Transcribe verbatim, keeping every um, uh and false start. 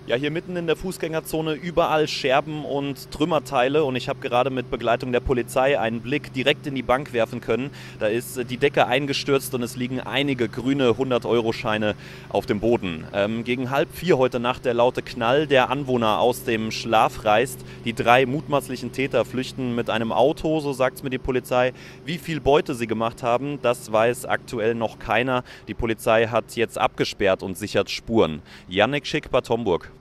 Ja, hier mitten in der Fußgängerzone überall Scherben und Trümmerteile und ich habe gerade mit Begleitung der Polizei einen Blick direkt in die Bank werfen können. Da ist äh, die Decke eingestürzt und es liegen einige grüne hundert-Euro-Scheine auf dem Boden. Ähm, gegen halb vier heute Nacht der laute Knall, der Anwohner aus dem Schlaf reißt. Die drei mutmaßlichen Täter flüchten mit einem Auto, so sagt es mir die Polizei. Wie viel Beute sie gemacht haben, das weiß aktuell noch keiner. Die Polizei hat jetzt abgesperrt und sichert Spuren. Yannick Schick, Bad Homburg.